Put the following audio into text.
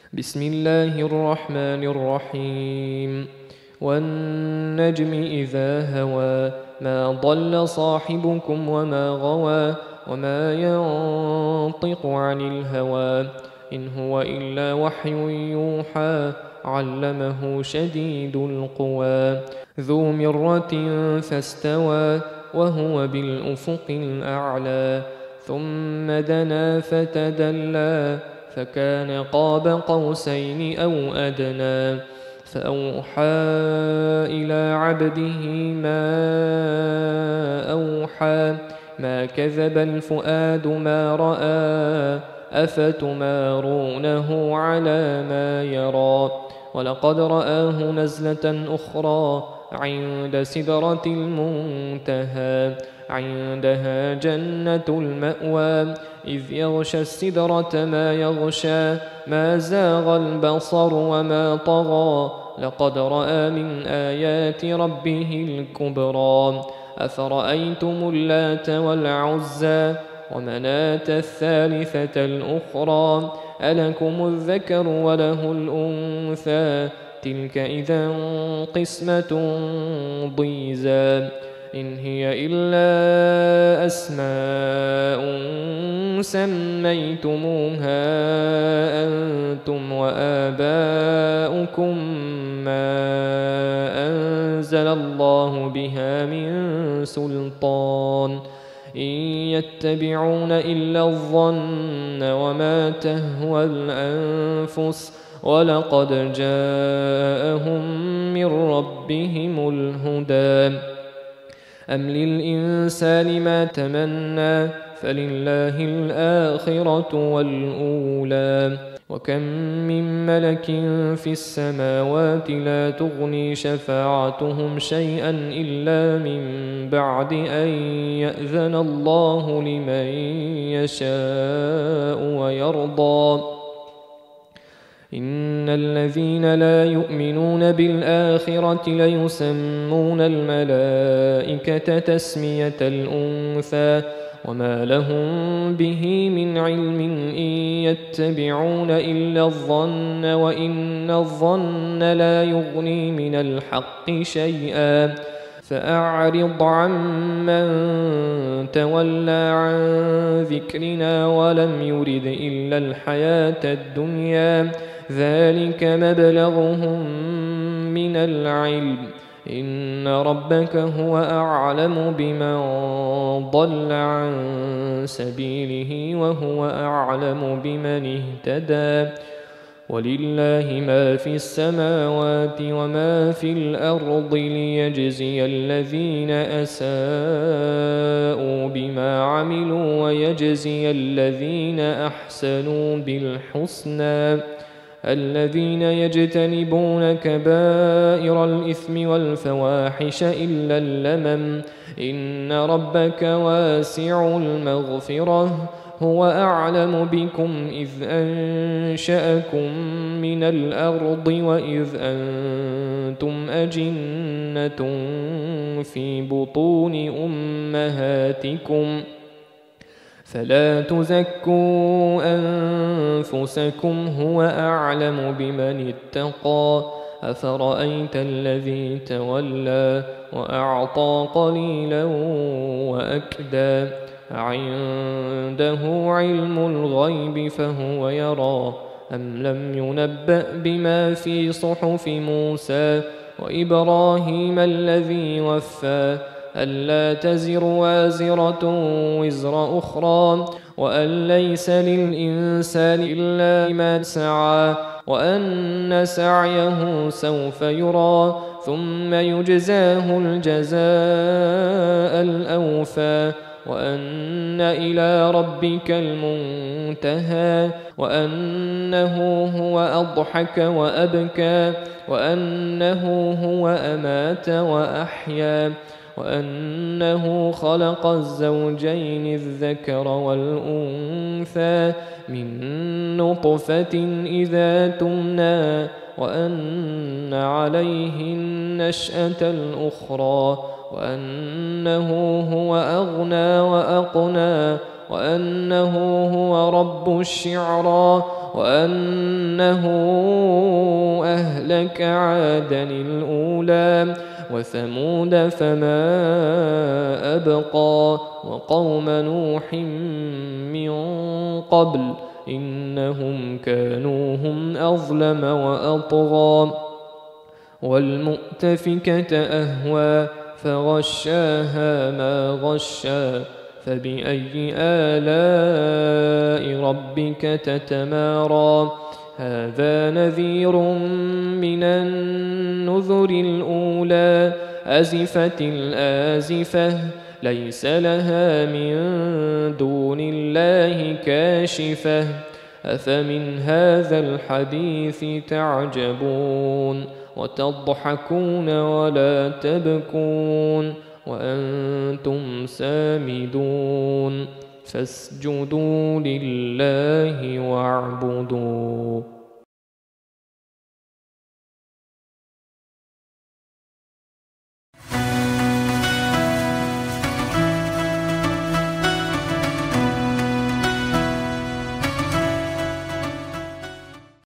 بسم الله الرحمن الرحيم والنجم إذا هوى ما ضل صاحبكم وما غوى وما ينطق عن الهوى إن هو إلا وحي يوحى علمه شديد القوى ذو مرة فاستوى وهو بالأفق الأعلى ثم دنا فتدلى فكان قاب قوسين أو أدنى فأوحى إلى عبده ما أوحى ما كذب الفؤاد ما رأى أفتمارونه على ما يرى ولقد رآه نزلة أخرى عند سدرة المنتهى عندها جنة المأوى إذ يغشى السدرة ما يغشى ما زاغ البصر وما طغى لقد رأى من آيات ربه الكبرى أفرأيتم اللات والعزى ومناة الثالثة الأخرى ألكم الذكر وله الأنثى تلك إذا قسمة ضيزى إن هي إلا أسماء سميتموها أنتم وآباؤكم ما أنزل الله بها من سلطان إن يتبعون إلا الظن وما تهوى الأنفس ولقد جاءهم من ربهم الهدى أم للإنسان ما تمنى فلله الآخرة والأولى وكم من ملك في السماوات لا تغني شفاعتهم شيئا إلا من بعد أن يأذن الله لمن يشاء ويرضى إن الذين لا يؤمنون بالآخرة ليسمون الملائكة تسمية الأنثى وما لهم به من علم إن يتبعون إلا الظن وإن الظن لا يغني من الحق شيئا فأعرض عمن تولى عن ذكرنا ولم يرد إلا الحياة الدنيا ذلك مبلغهم من العلم إن ربك هو أعلم بمن ضل عن سبيله وهو أعلم بمن اهتدى ولله ما في السماوات وما في الأرض ليجزي الذين أساءوا بما عملوا ويجزي الذين أحسنوا بالحسنى الذين يجتنبون كبائر الإثم والفواحش إلا اللمم إن ربك واسع المغفرة هو أعلم بكم إذ أنشأكم من الأرض وإذ أنتم أجنة في بطون أمهاتكم فلا تزكوا أنفسكم هو أعلم بمن اتقى أفرأيت الذي تولى وأعطى قليلا وأكدى عنده علم الغيب فهو يرى أم لم ينبأ بما في صحف موسى وإبراهيم الذي وفى ألا تزر وازرة وزر أخرى وأن ليس للإنسان إلا ما سعى وأن سعيه سوف يرى ثم يجزاه الجزاء الأوفى وأن إلى ربك المنتهى وأنه هو أضحك وأبكى وأنه هو أمات وأحيا وأنه خلق الزوجين الذكر والأنثى من نطفة إذا تمنى وأن عليه النشأة الأخرى وأنه هو أغنى وأقنى وأنه هو رب الشعرى وأنه أهلك عادا الأولى وثمود فما أبقى وقوم نوح من قبل إنهم كانوا هم أظلم وأطغى والمؤتفكة أهوى فغشاها ما غشى فبأي آلاء ربك تتمارى هذا نذير من النذر الأولى أزفت الآزفة ليس لها من دون الله كاشفة أفمن هذا الحديث تعجبون وتضحكون ولا تبكون وأنتم سامدون فاسجدوا لله واعبدوا